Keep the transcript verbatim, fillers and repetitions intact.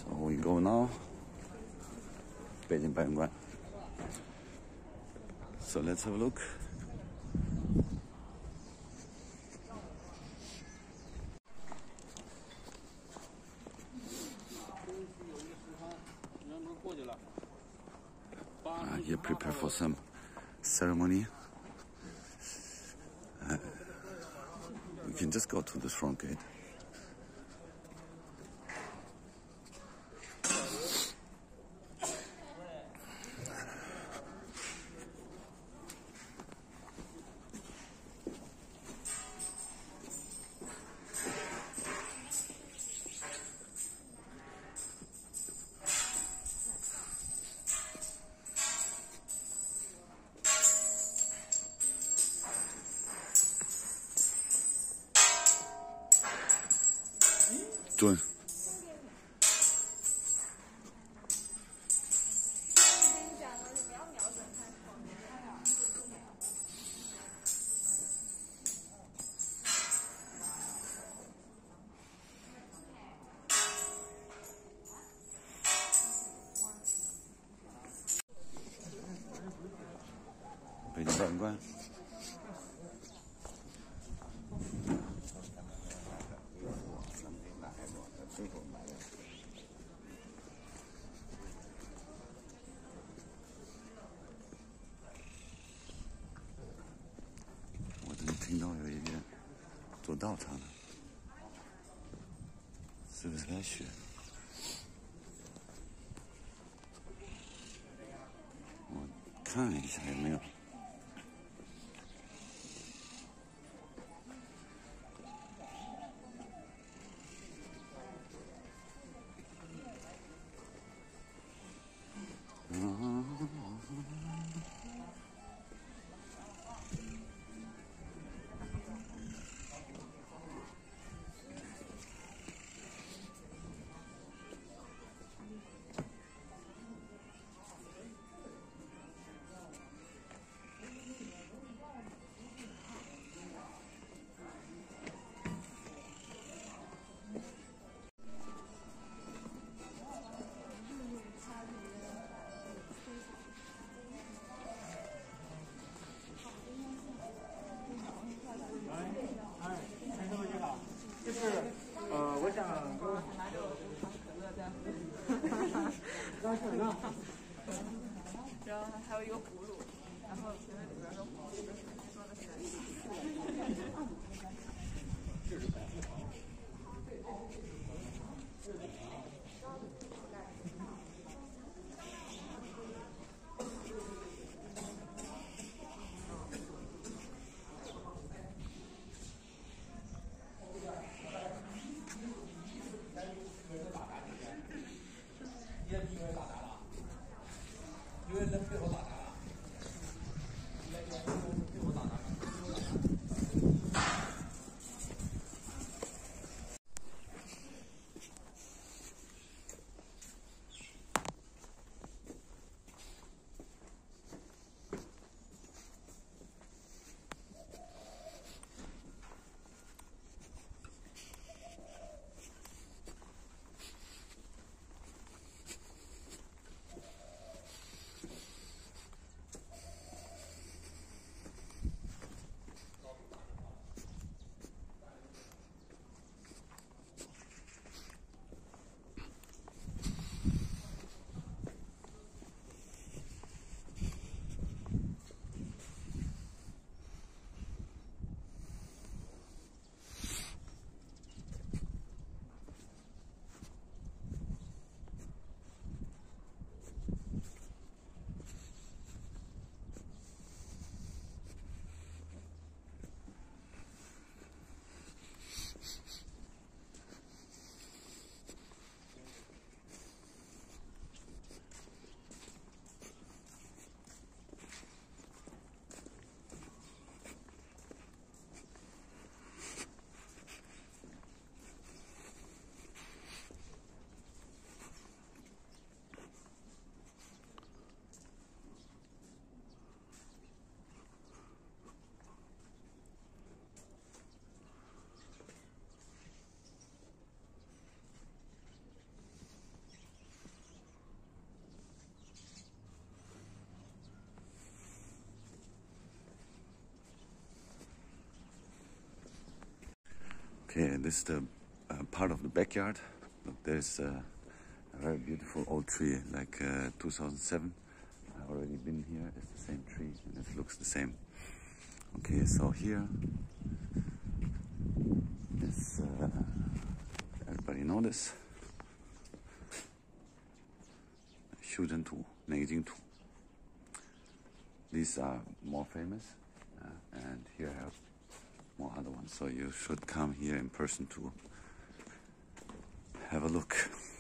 So we go now. 北京白云观。So let's have a look. Uh, here prepare for some ceremony. Uh, we can just go to this front gate.准。北京白云观。我怎么听到有一点做道场的？是不是在学？我看一下有没有。 然后还有一个葫芦，然后前面里边的葫芦是说的是。 因为人被我打打了，被我打打了。 Okay, this is the uh, part of the backyard. Look, there's uh, a very beautiful old tree, like uh, two thousand seven. I've already been here. It's the same tree and it looks the same. Okay, so here is, uh, everybody know this? Xiuzhentu, Nanjingtu. These are more famous, uh, and here I have more other ones. So you should come here in person to have a look.